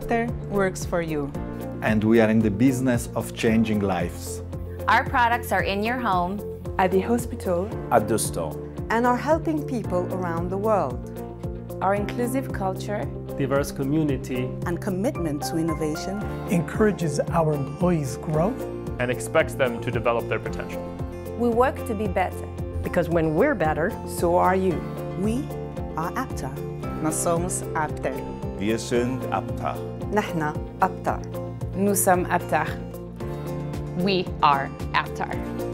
Aptar works for you. And we are in the business of changing lives. Our products are in your home, at the hospital, at the store, and are helping people around the world. Our inclusive culture, diverse community, and commitment to innovation encourages our employees' growth and expects them to develop their potential. We work to be better. Because when we're better, so are you. We are Aptar. Nós somos Aptar. Wir sind Aptar. نحن أبتر. Nous sommes Aptar. We are Aptar.